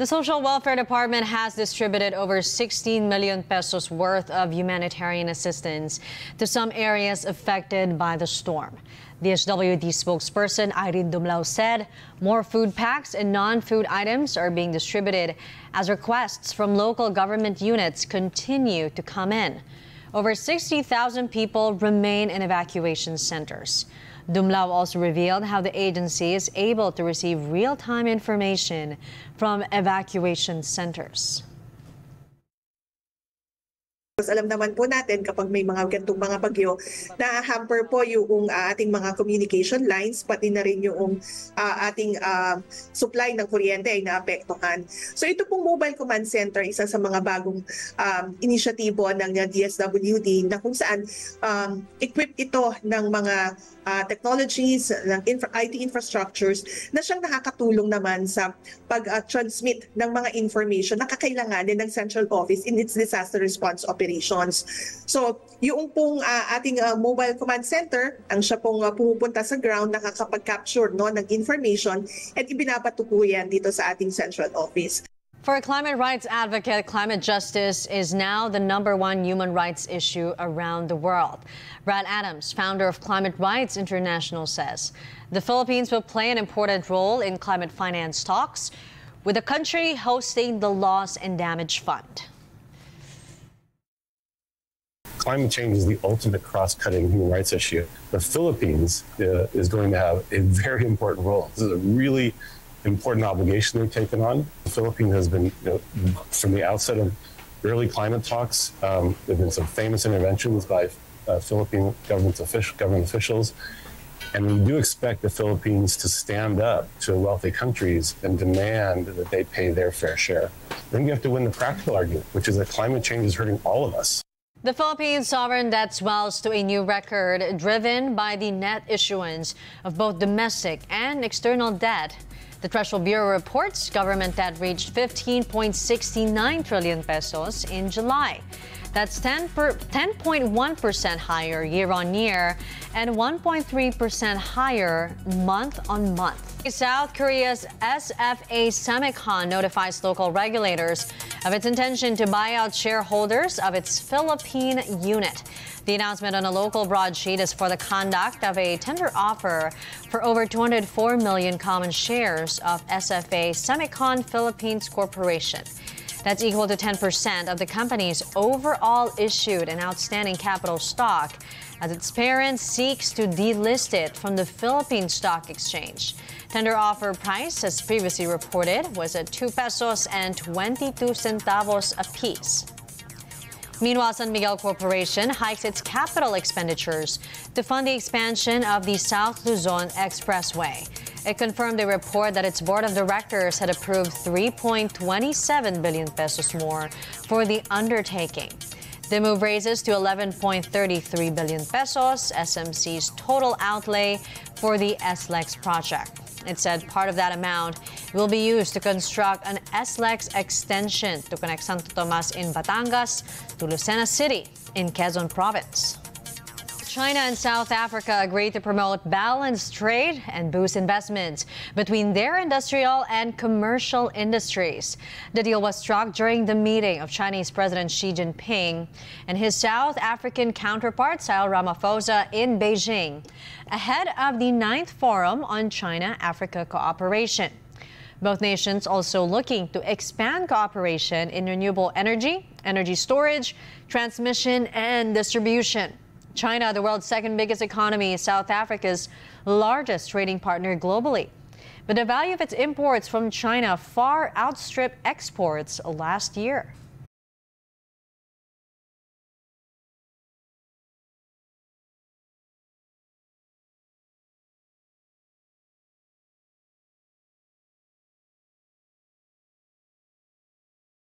The Social Welfare Department has distributed over 16 million pesos worth of humanitarian assistance to some areas affected by the storm. DSWD spokesperson Irene Dumlao said more food packs and non-food items are being distributed as requests from local government units continue to come in. Over 60,000 people remain in evacuation centers. Dumlao also revealed how the agency is able to receive real-time information from evacuation centers. Alam naman po natin kapag may mga ganitong mga bagyo, na-hamper po yung ating mga communication lines, pati na rin yung ating supply ng kuryente ay naapektuhan. So ito pong Mobile Command Center, isa sa mga bagong inisyatibo ng DSWD na kung saan equipped ito ng mga technologies, ng IT infrastructures na siyang nakakatulong naman sa pag-transmit ng mga information na kakailanganin ng Central Office in its disaster response operations. So, yung pong ating Mobile Command Center, ang siya pong pumupunta sa ground, nakakapag-capture ng information at ibinabato po yan dito sa ating Central Office. For a climate rights advocate, climate justice is now the #1 human rights issue around the world. Brad Adams, founder of Climate Rights International, says the Philippines will play an important role in climate finance talks, with the country hosting the Loss and Damage Fund. Climate change is the ultimate cross-cutting human rights issue. The Philippines is going to have a very important role. This is a really important obligation they've taken on. The Philippines has been, from the outset of early climate talks, there have been some famous interventions by Philippine government officials. And we do expect the Philippines to stand up to wealthy countries and demand that they pay their fair share. Then you have to win the practical argument, which is that climate change is hurting all of us. The Philippines' sovereign debt swells to a new record, driven by the net issuance of both domestic and external debt. The Treasury Bureau reports government debt reached 15.69 trillion pesos in July. That's 10.1% higher year-on-year and 1.3% higher month-on-month. South Korea's SFA Semicon notifies local regulators of its intention to buy out shareholders of its Philippine unit. The announcement on a local broadsheet is for the conduct of a tender offer for over 204 million common shares of SFA Semicon Philippines Corporation. That's equal to 10% of the company's overall issued and outstanding capital stock, as its parent seeks to delist it from the Philippine Stock Exchange. Tender offer price, as previously reported, was at 2 pesos and 22 centavos apiece. Meanwhile, San Miguel Corporation hikes its capital expenditures to fund the expansion of the South Luzon Expressway. It confirmed a report that its board of directors had approved 3.27 billion pesos more for the undertaking. The move raises to 11.33 billion pesos SMC's total outlay for the SLEX project. It said part of that amount will be used to construct an SLEX extension to connect Santo Tomas in Batangas to Lucena City in Quezon Province. China and South Africa agreed to promote balanced trade and boost investments between their industrial and commercial industries. The deal was struck during the meeting of Chinese President Xi Jinping and his South African counterpart Cyril Ramaphosa in Beijing, ahead of the 9th Forum on China-Africa Cooperation. Both nations also looking to expand cooperation in renewable energy, energy storage, transmission, and distribution. China, the world's second biggest economy, is South Africa's largest trading partner globally. But the value of its imports from China far outstripped exports last year.